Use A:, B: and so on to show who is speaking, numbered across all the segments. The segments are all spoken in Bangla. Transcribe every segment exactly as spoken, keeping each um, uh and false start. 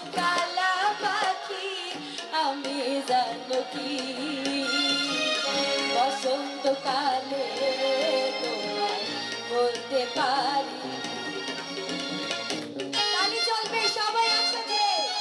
A: কালা পাখি আমি জানো কি বসন্তকালে তোমায় বলতে পারি। তালি চলবে সবাই একসাথে।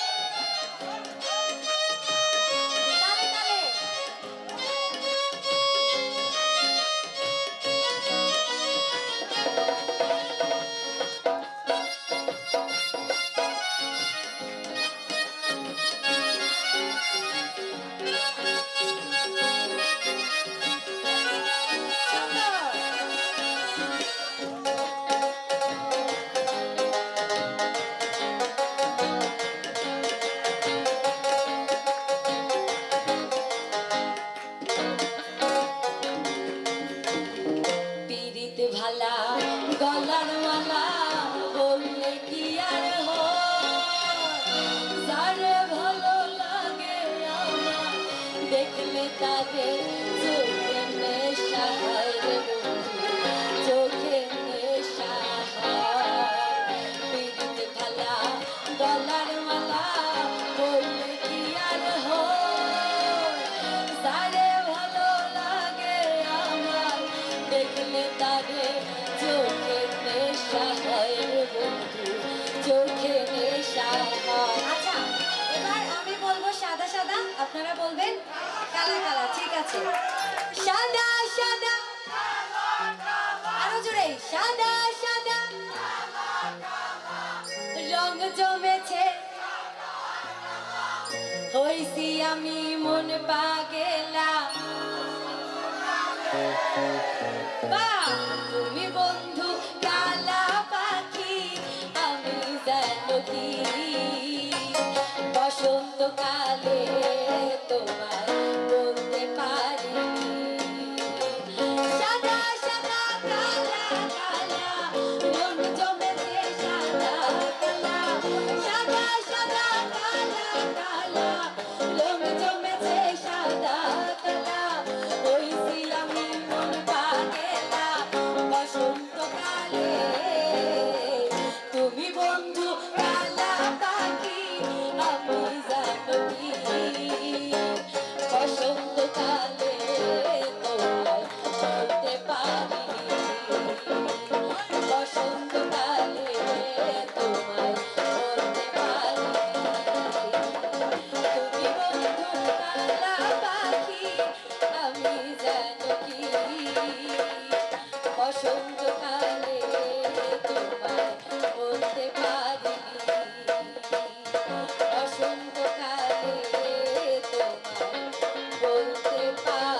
A: ভালা গলার মালা বললে কি আর যারে ভালো লাগে আমার দেখলে তাকে চোখে নেশা হয় রে চোখে নেশা পিরিত ভালা গলার মালা বললে কি আর যারে ভালো লাগে আমার দেখলে তারে চোখে নেশা হয় রে বন্ধু চোখে নেশা হয়। আচ্ছা এবার আমি বলবো সাদা সাদা আপনারা বলবেন কালা কালা। ঠিক আছে সাদা সাদা আরো জোরে সাদা সাদা রং জমেছে হইছি আমি মন পাগেলা। তুমি বন্ধু কালা পাখি আমি জানো কি বসন্তকালে তোমায় বলতে পারি। সাদা সাদা কালা কালা রং জমেছে সাদা কালা সাদা সাদা কালা কালা রং জমেছে সাদা কালা হইছি আমি মন পাগেলা বসন্তকালে। তুমি বন্ধু কালা পাখি আমি জানো কি বসন্তকালে তোমায় বলতে পারি। বসন্তকালে তোমায় বলতে পারি। তুমি বন্ধু কালা পাখি আমি জানো কি বসন্তকালে তোমায় বলতে পারি। বসন্তকালে তোমায় বলতে পারি।